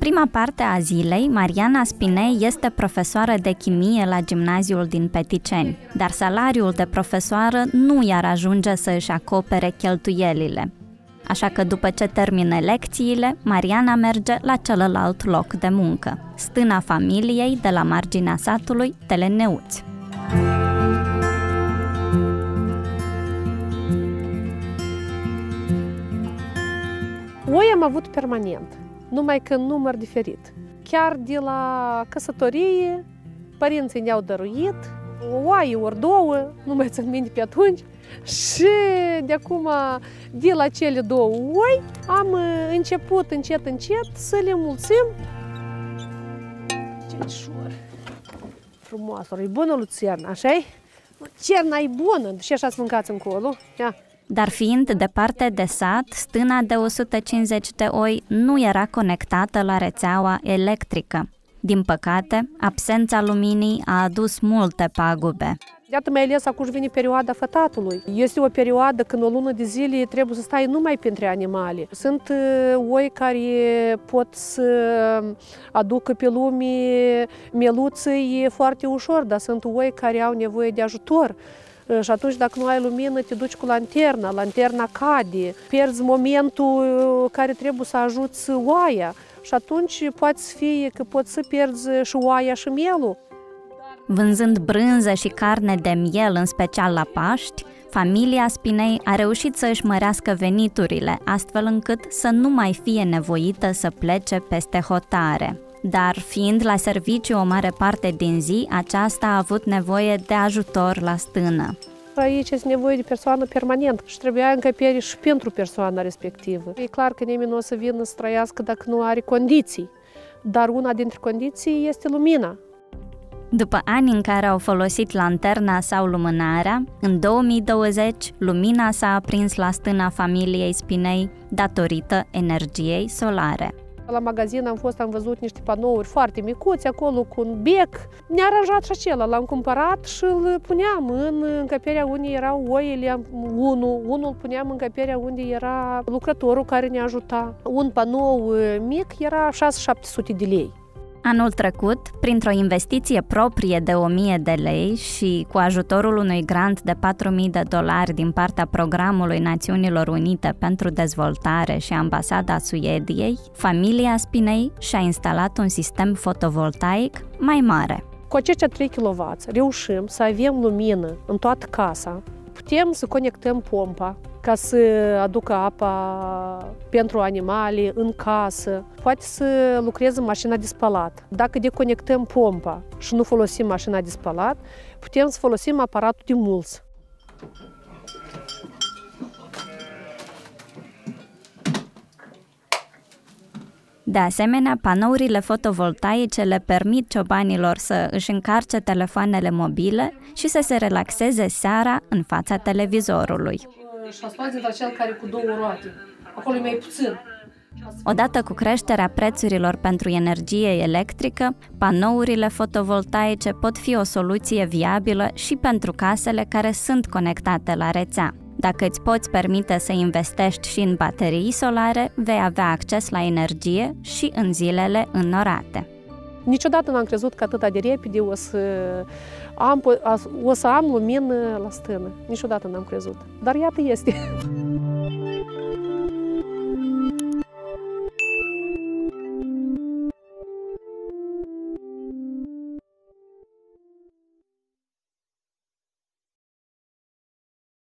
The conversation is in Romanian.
prima parte a zilei, Mariana Spinei este profesoară de chimie la gimnaziul din Peticeni, dar salariul de profesoară nu i-ar ajunge să își acopere cheltuielile. Așa că după ce termină lecțiile, Mariana merge la celălalt loc de muncă, stâna familiei de la marginea satului Teleneuți. Oi am avut permanent, numai că în număr diferit. Chiar de la căsătorie, părinții ne-au dăruit, o oaie ori două, nu mai țin minte pe atunci, și de acum, de la cele două oi, am început încet să le mulțim. Ce ușor! Frumoasă, e bună lucerna, așa-i? Cerna e bună, și așa să mâncați încolo. Ia. Dar fiind departe de sat, stâna de 150 de oi nu era conectată la rețeaua electrică. Din păcate, absența luminii a adus multe pagube. Iată, mai ales acum vine perioada fătatului. Este o perioadă când o lună de zile trebuie să stai numai pentru animale. Sunt oi care pot să aducă pe lume mieluții foarte ușor, dar sunt oi care au nevoie de ajutor. Și atunci, dacă nu ai lumină, te duci cu lanterna cade, pierzi momentul care trebuie să ajuți oaia. Și atunci poate să fie că poți să pierzi și oaia și mielul. Vânzând brânză și carne de miel, în special la Paști, familia Spinei a reușit să își mărească veniturile, astfel încât să nu mai fie nevoită să plece peste hotare. Dar, fiind la serviciu o mare parte din zi, aceasta a avut nevoie de ajutor la stână. Aici este nevoie de persoană permanent și trebuia încăpere și pentru persoana respectivă. E clar că nimeni nu o să vină să trăiască dacă nu are condiții, dar una dintre condiții este lumina. După ani în care au folosit lanterna sau lumânarea, în 2020 lumina s-a aprins la stâna familiei Spinei datorită energiei solare. La magazin am văzut niște panouri foarte micuți, acolo cu un bec. Ne-a aranjat și acela, l-am cumpărat și îl puneam în încăperea unde erau oile. Unul puneam în încăperea unde era lucrătorul care ne ajuta. Un panou mic era 600-700 de lei. Anul trecut, printr-o investiție proprie de 1000 de lei și cu ajutorul unui grant de $4.000 din partea Programului Națiunilor Unite pentru Dezvoltare și Ambasada Suediei, familia Spinei și-a instalat un sistem fotovoltaic mai mare. Cu aceștia 3 kW reușim să avem lumină în toată casa. Putem să conectăm pompa ca să aducă apa pentru animale în casă. Poate să lucreze mașina de spălat. Dacă deconectăm pompa și nu folosim mașina de spălat, putem să folosim aparatul de mulț. De asemenea, panourile fotovoltaice le permit ciobanilor să își încarce telefoanele mobile și să se relaxeze seara în fața televizorului. Și ați luat dintre cel care cu 2 roate. Acolo e mai puțin. Odată cu creșterea prețurilor pentru energie electrică, panourile fotovoltaice pot fi o soluție viabilă și pentru casele care sunt conectate la rețea. Dacă îți poți permite să investești și în baterii solare, vei avea acces la energie și în zilele înnorate. Niciodată n-am crezut că atât de repede o să am lumină la stână. Niciodată n-am crezut. Dar iată este.